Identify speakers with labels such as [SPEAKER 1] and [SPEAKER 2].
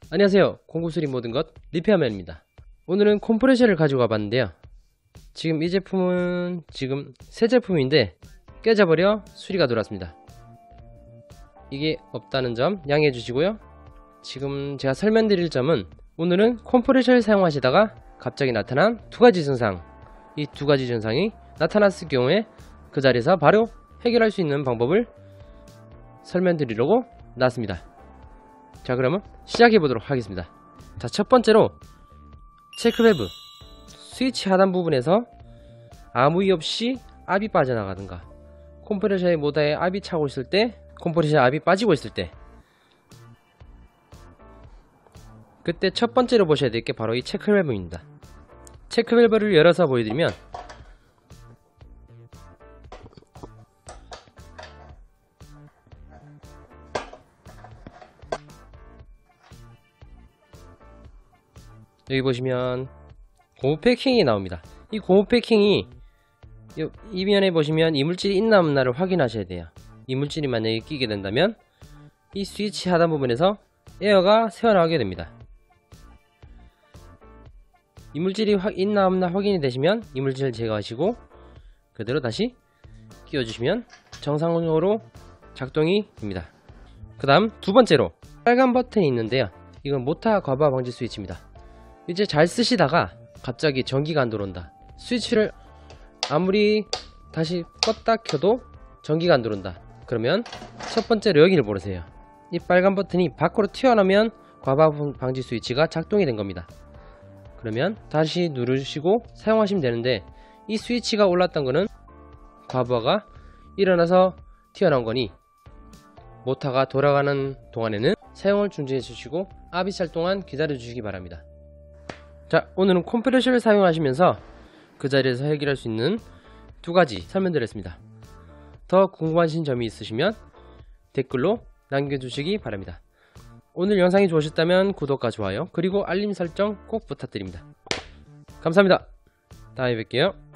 [SPEAKER 1] 안녕하세요. 공구수리 모든 것 리페어맨입니다. 오늘은 컴프레셔를 가지고 와봤는데요. 지금 이 제품은 새 제품인데 깨져버려 수리가 들어왔습니다. 이게 없다는 점 양해해 주시고요. 지금 제가 설명드릴 점은 오늘은 컴프레셔를 사용하시다가 갑자기 나타난 두 가지 증상, 이 두 가지 증상이 나타났을 경우에 그 자리에서 바로 해결할 수 있는 방법을 설명드리려고 나왔습니다. 자, 그러면 시작해 보도록 하겠습니다. 자, 첫 번째로 체크밸브 스위치 하단 부분에서 아무 이유 없이 압이 빠져나가든가 컴프레셔의 모터에 압이 차고 있을 때, 컴프레셔 압이 빠지고 있을 때, 그때 첫 번째로 보셔야 될 게 바로 이 체크밸브입니다. 체크밸브를 열어서 보여드리면 여기 보시면 고무 패킹이 나옵니다. 이 고무 패킹이 이면에 보시면 이물질이 있나 없나를 확인하셔야 돼요. 이물질이 만약에 끼게 된다면 이 스위치 하단 부분에서 에어가 새어나오게 됩니다. 이물질이 있나 없나 확인이 되시면 이물질을 제거하시고 그대로 다시 끼워주시면 정상적으로 작동이 됩니다. 그 다음 두 번째로 빨간 버튼이 있는데요. 이건 모터 과부하 방지 스위치입니다. 이제 잘 쓰시다가 갑자기 전기가 안 들어온다, 스위치를 아무리 다시 껐다 켜도 전기가 안 들어온다, 그러면 첫 번째로 여기를 보세요. 이 빨간 버튼이 밖으로 튀어나오면 과부하 방지 스위치가 작동이 된 겁니다. 그러면 다시 누르시고 사용하시면 되는데, 이 스위치가 올랐던 거는 과부하가 일어나서 튀어나온 거니 모터가 돌아가는 동안에는 사용을 중지해 주시고 압이 찰 동안 기다려 주시기 바랍니다. 자, 오늘은 컴프레셔를 사용하시면서 그 자리에서 해결할 수 있는 두 가지 설명드렸습니다. 더 궁금하신 점이 있으시면 댓글로 남겨주시기 바랍니다. 오늘 영상이 좋으셨다면 구독과 좋아요 그리고 알림 설정 꼭 부탁드립니다. 감사합니다. 다음에 뵐게요.